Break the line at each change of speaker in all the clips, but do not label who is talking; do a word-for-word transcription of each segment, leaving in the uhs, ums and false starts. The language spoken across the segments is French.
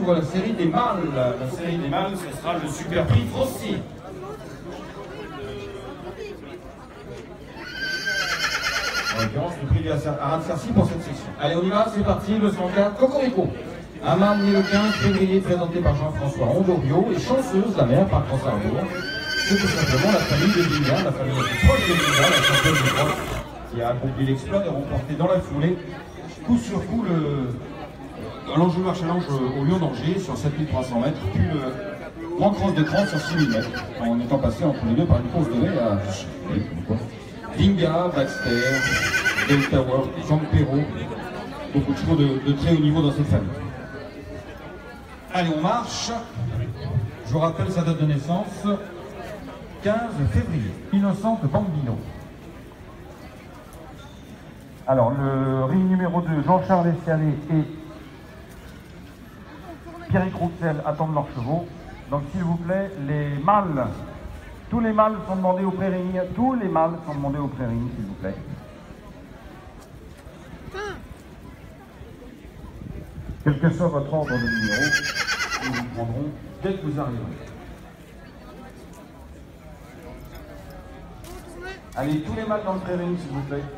ouvre la série des mâles. La série des mâles, ce sera le Super Prix Frosty. En l'occurrence, le prix à Ras-Cercy pour cette section. Allez, on y va, c'est parti, le cent quatre, Cocorico. Un mâle né le quinze février, présenté par Jean-François Ondorio, et chanceuse, la mère, par François Arbour. C'est tout simplement la famille de Binga, la famille la plus proche de Binga, la championne de France, qui a accompli l'exploit de remporter dans la foulée, coup sur coup, le l'enjeu marche-à-l'ange au Lion d'Angers sur sept mille trois cents mètres, puis le grand cross de trente sur six mille mètres, en étant passé entre les deux par une course de lait à Binga, Baxter, Delta World, Jean Perrault, beaucoup de chevaux de, de très haut niveau dans cette famille. Allez, on marche. Je vous rappelle sa date de naissance, quinze février. Innocente Bambino.
Alors, le ring numéro deux, Jean-Charles Essialet et Pierrick Rouxel attendent leurs chevaux. Donc, s'il vous plaît, les mâles, tous les mâles sont demandés au pré-ring. Tous les mâles sont demandés au pré-ring, s'il vous plaît. Quel que soit votre ordre de numéro, nous vous prendrons dès que vous arriverez. Allez, tous les mâles dans le pré-ring, s'il vous plaît.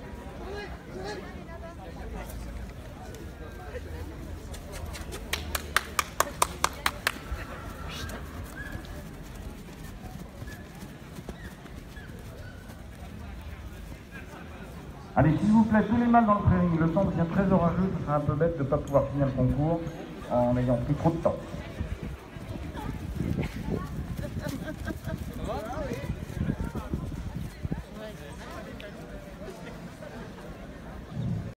Allez, s'il vous plaît, tous les mâles dans le pré-ring. Le temps devient très orageux, ce serait un peu bête de ne pas pouvoir finir le concours en ayant pris trop de temps.